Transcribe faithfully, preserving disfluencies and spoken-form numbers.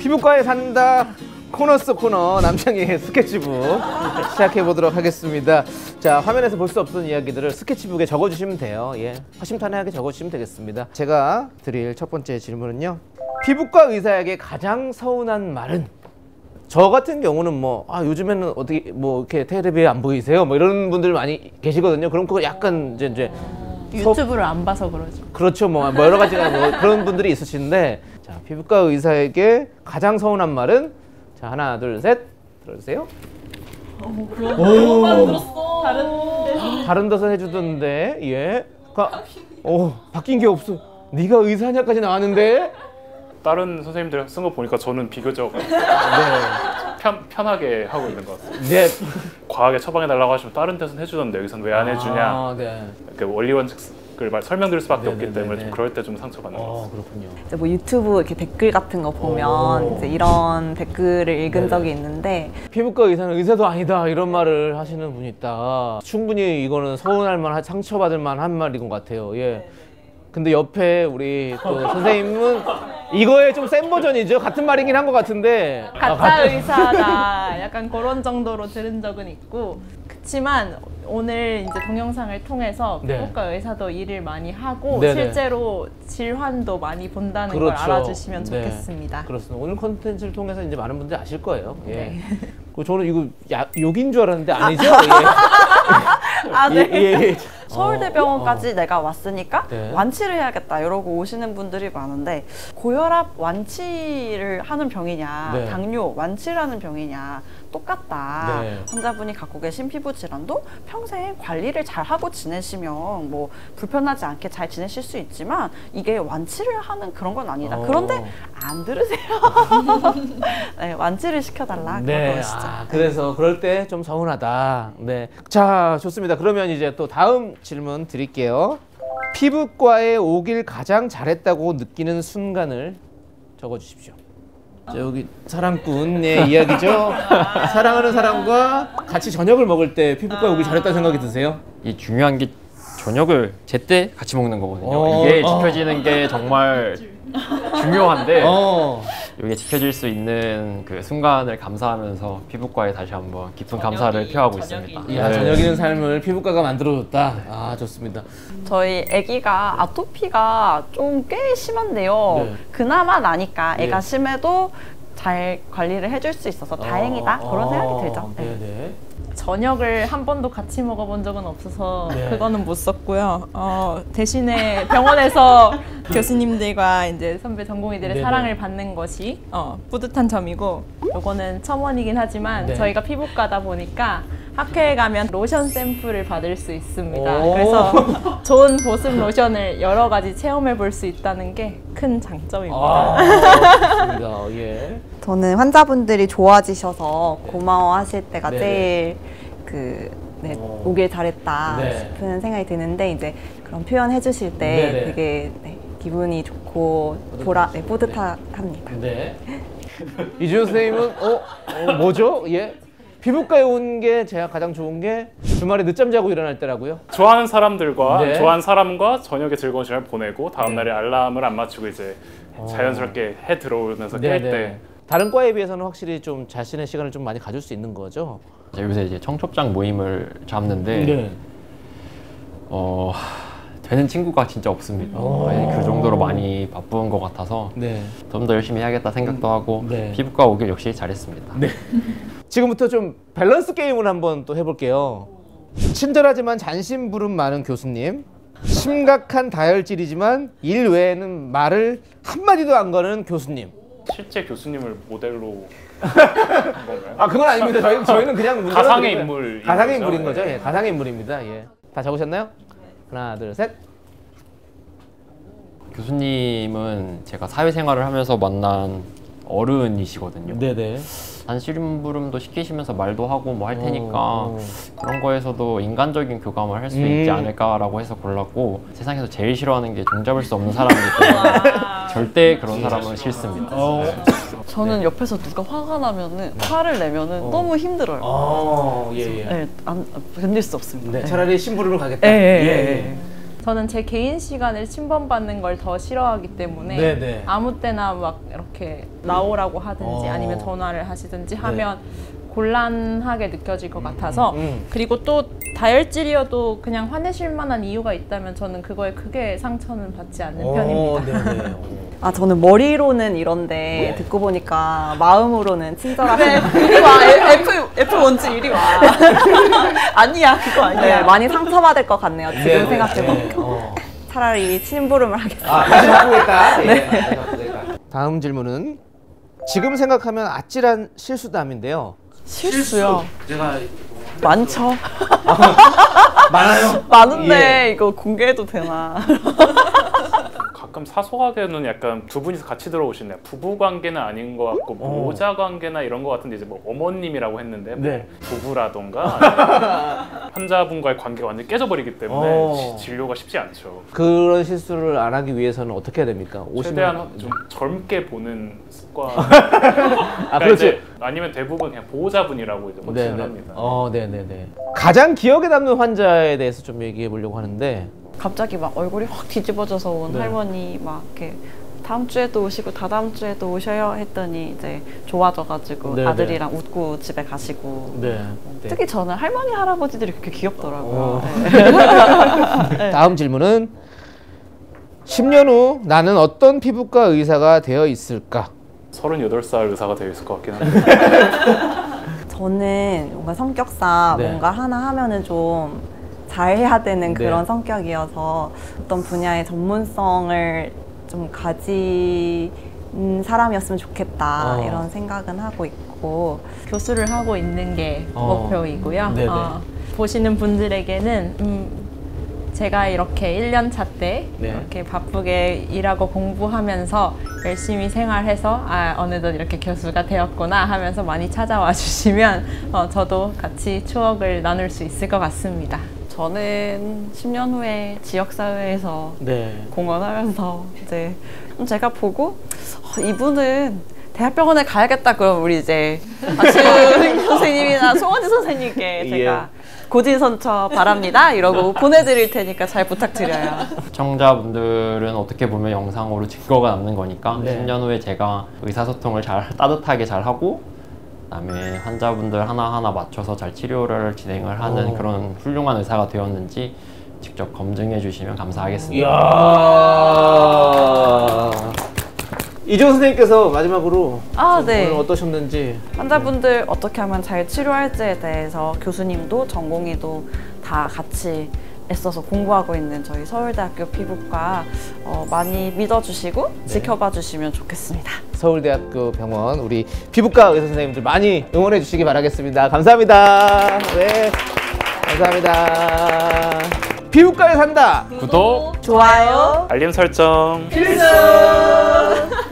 피부과에 산다 코너 속 코너 남창희의 스케치북 시작해 보도록 하겠습니다. 자, 화면에서 볼 수 없는 이야기들을 스케치북에 적어주시면 돼요. 예, 허심탄회하게 적어주시면 되겠습니다. 제가 드릴 첫 번째 질문은요, 피부과 의사에게 가장 서운한 말은? 저 같은 경우는 뭐, 아, 요즘에는 어떻게 뭐 이렇게 텔레비에 안 보이세요? 뭐 이런 분들 많이 계시거든요. 그럼 그거 약간 이제 이제 유튜브를 서... 안 봐서 그러죠. 그렇죠. 뭐, 뭐 여러 가지가 뭐 그런 분들이 있으신데, 자, 피부과 의사에게 가장 서운한 말은? 자, 하나, 둘, 셋. 들어주세요. 어, 그런 그런 말 들었어. 다른 데서 다른 데서 해주던데, 예. 가, 오, 바뀐 게 없어. 네가 의사냐까지 나왔는데. 다른 선생님들 쓴 거 보니까 저는 비교적 네. 편, 편하게 하고 있는 것 같아요. 네. 과하게 처방해달라고 하시면 다른 데서는 해주던데 여기서는 왜 안 해주냐. 아, 네. 그 원리 원칙을 말 설명드릴 수밖에 네네네네. 없기 때문에 좀 그럴 때 좀 상처받는 것 같아요. 그렇군요. 이제 뭐 유튜브 이렇게 댓글 같은 거 보면 이제 이런 댓글을 읽은 네네. 적이 있는데, 피부과 의사는 의사도 아니다 이런 말을 하시는 분이 있다. 충분히 이거는 서운할 만한, 상처받을 만한 말인 것 같아요. 예. 근데 옆에 우리 또 선생님은 이거에 좀 센 버전이죠. 같은 말이긴 한 것 같은데. 가짜 아, 같은... 의사다. 약간 그런 정도로 들은 적은 있고. 그치만 오늘 이제 동영상을 통해서 피부과 네. 의사도 일을 많이 하고 네네. 실제로 질환도 많이 본다는 그렇죠. 걸 알아주시면 네. 좋겠습니다. 그렇습니다. 오늘 컨텐츠를 통해서 이제 많은 분들이 아실 거예요. 예. 네. 저는 이거 야, 욕인 줄 알았는데 아니죠? 예. 아, 네. 예, 예. 서울대병원까지 어, 어. 내가 왔으니까 네. 완치를 해야겠다 이러고 오시는 분들이 많은데, 고혈압 완치를 하는 병이냐 네. 당뇨 완치를 하는 병이냐 똑같다. 네. 환자분이 갖고 계신 피부 질환도 평생 관리를 잘 하고 지내시면 뭐 불편하지 않게 잘 지내실 수 있지만 이게 완치를 하는 그런 건 아니다. 어. 그런데 안 들으세요. 네, 완치를 시켜달라. 네. 그런 것이죠. 아, 그래서 그럴 때 좀 서운하다. 네. 자, 좋습니다. 그러면 이제 또 다음 질문 드릴게요. 피부과에 오길 가장 잘했다고 느끼는 순간을 적어주십시오. 자, 여기 사랑꾼의 이야기죠. 사랑하는 사람과 같이 저녁을 먹을 때 피부과에 오길 잘했다는 생각이 드세요? 이 중요한 게 저녁을 제때 같이 먹는 거거든요. 어, 이게 지켜지는 어. 게 정말 중요한데 어. 이게 지켜질 수 있는 그 순간을 감사하면서 피부과에 다시 한번 깊은 저녁이, 감사를 표하고 있습니다. 야, 네. 저녁이는 삶을 피부과가 만들어줬다. 아, 좋습니다. 저희 아기가 아토피가 좀 꽤 심한데요. 네. 그나마 나니까 애가 네. 심해도 잘 관리를 해줄 수 있어서 다행이다. 어, 그런 생각이 들죠. 네. 네. 저녁을 한 번도 같이 먹어본 적은 없어서 네. 그거는 못 썼고요. 어, 대신에 병원에서 교수님들과 이제 선배 전공의들의 네네. 사랑을 받는 것이 어, 뿌듯한 점이고, 요거는 첨언이긴 하지만 네. 저희가 피부과다 보니까 학회에 가면 로션 샘플을 받을 수 있습니다. 그래서 좋은 보습 로션을 여러 가지 체험해 볼 수 있다는 게 큰 장점입니다. 아, 그렇습니다. 예. 저는 환자분들이 좋아지셔서 고마워하실 때가 네네. 제일 그 네, 오길 잘했다 네. 싶은 생각이 드는데, 이제 그런 표현 해주실 때 네네. 되게 네, 기분이 좋고 보라, 네, 뿌듯합니다. 네. 이주연 선생님은 어, 어 뭐죠? 예. 피부과에 온 게 제가 가장 좋은 게 주말에 늦잠 자고 일어날 때라고요? 좋아하는 사람들과 네. 좋아하는 사람과 저녁에 즐거운 시간을 보내고 다음날에 네. 알람을 안 맞추고 이제 어. 자연스럽게 해 들어오면서 깰 때 다른 과에 비해서는 확실히 좀 자신의 시간을 좀 많이 가질 수 있는 거죠? 요새 이제 청첩장 모임을 잡는데 네. 어, 되는 친구가 진짜 없습니다. 그 정도로 많이 바쁜 것 같아서 네. 좀 더 열심히 해야겠다 생각도 하고 네. 피부과 오길 역시 잘했습니다. 네. 지금부터 좀 밸런스 게임을 한번 또 해볼게요. 친절하지만 잔심부름 많은 교수님, 심각한 다혈질이지만 일 외에는 말을 한마디도 안 거는 교수님. 실제 교수님을 모델로 한 건가요? 아, 그건 아닙니다. 저희, 저희는 그냥 가상의 인물 가상의 인물인 거죠. 예, 가상의 인물입니다. 예. 다 적으셨나요? 하나, 둘, 셋. 교수님은 제가 사회생활을 하면서 만난 어른이시거든요. 네네. 잔심부름도 시키시면서 말도 하고 뭐 할 테니까 오, 오. 그런 거에서도 인간적인 교감을 할 수 음. 있지 않을까라고 해서 골랐고, 세상에서 제일 싫어하는 게 종잡을 수 없는 사람이기 때문에 절대 그런 사람은 싫습니다. 네. 저는 옆에서 누가 화가 나면은 화를 내면은 어. 너무 힘들어요. 어, 예, 예. 네, 안, 견딜 수 없습니다. 네, 차라리 심부름을 가겠다. 예, 예, 예. 저는 제 개인 시간을 침범받는 걸 더 싫어하기 때문에 네네. 아무 때나 막 이렇게 나오라고 하든지 어. 아니면 전화를 하시든지 하면 네. 곤란하게 느껴질 것 같아서 음, 음. 그리고 또 다혈질이어도 그냥 화내실 만한 이유가 있다면 저는 그거에 크게 상처는 받지 않는 오, 편입니다. 네네. 아 저는 머리로는 이런데 네. 듣고 보니까 마음으로는 친절하시네. 이리 와 F F 원즈 이리 와. 아니야 그거 아니야. 네, 많이 상처받을 것 같네요. 지금 네, 생각해보니까. 네, 어. 차라리 심부름을 하겠습니다. 아, 다시 바꾸겠다. 네. 다시 바꾸겠다. 다음 질문은 지금 생각하면 아찔한 실수담인데요. 실수요? 제가 많죠. 많아요? 많은데 이거 공개해도 되나? 가끔 사소하게는 약간 두 분이서 같이 들어오시네요. 부부 관계는 아닌 것 같고 어. 모자 관계나 이런 것 같은데 이제 뭐 어머님이라고 했는데 뭐 네. 부부라던가 아니면 환자분과의 관계가 완전히 깨져버리기 때문에 어. 지- 진료가 쉽지 않죠. 그런 실수를 안 하기 위해서는 어떻게 해야 됩니까? 최대한 좀 젊게 보는 습관. 아, 그러니까 그렇죠. 이제 아니면 대부분 그냥 보호자분이라고 이제 호칭을 네네. 합니다. 어, 네네네. 가장 기억에 남는 환자에 대해서 좀 얘기해 보려고 하는데. 갑자기 막 얼굴이 확 뒤집어져서 온 네. 할머니 막 이렇게 다음 주에도 오시고 다다음 주에도 오셔요 했더니 이제 좋아져가지고 네네. 아들이랑 웃고 집에 가시고 네. 네. 특히 저는 할머니 할아버지들이 그렇게 귀엽더라고요. 어. 네. 다음 질문은 십 년 후 나는 어떤 피부과 의사가 되어 있을까? 서른여덟 살 의사가 되어 있을 것 같긴 한데 저는 뭔가 성격상 네. 뭔가 하나 하면은 좀 잘해야 되는 네. 그런 성격이어서 어떤 분야의 전문성을 좀 가진 사람이었으면 좋겠다 어. 이런 생각은 하고 있고 교수를 하고 있는 게 어. 목표이고요. 네네. 어, 보시는 분들에게는 음, 제가 이렇게 일 년 차 때 네. 이렇게 바쁘게 일하고 공부하면서 열심히 생활해서 아 어느덧 이렇게 교수가 되었구나 하면서 많이 찾아와 주시면 어, 저도 같이 추억을 나눌 수 있을 것 같습니다. 저는 십 년 후에 지역사회에서 네. 공헌하면서 이제 좀 제가 보고 어, 이분은 대학병원에 가야겠다 그럼 우리 이제 박시훈 선생님이나 송원지 선생님께 제가 고진선처 바랍니다 이러고 보내드릴 테니까 잘 부탁드려요. 시청자분들은 어떻게 보면 영상으로 증거가 남는 거니까 네. 십 년 후에 제가 의사소통을 잘 따뜻하게 잘 하고 그다음에 환자분들 하나하나 맞춰서 잘 치료를 진행을 하는 오. 그런 훌륭한 의사가 되었는지 직접 검증해 주시면 감사하겠습니다. 이야. 이종 선생님께서 마지막으로 아, 좀 네. 오늘 어떠셨는지. 환자분들 어떻게 하면 잘 치료할지에 대해서 교수님도 전공의도 다 같이 애써서 공부하고 있는 저희 서울대학교 피부과 어, 많이 믿어주시고 네. 지켜봐 주시면 좋겠습니다. 서울대학교 병원 우리 피부과 의사 선생님들 많이 응원해 주시기 바라겠습니다. 감사합니다. 네, 감사합니다. 피부과에 산다. 구독, 좋아요. 알림 설정. 필수.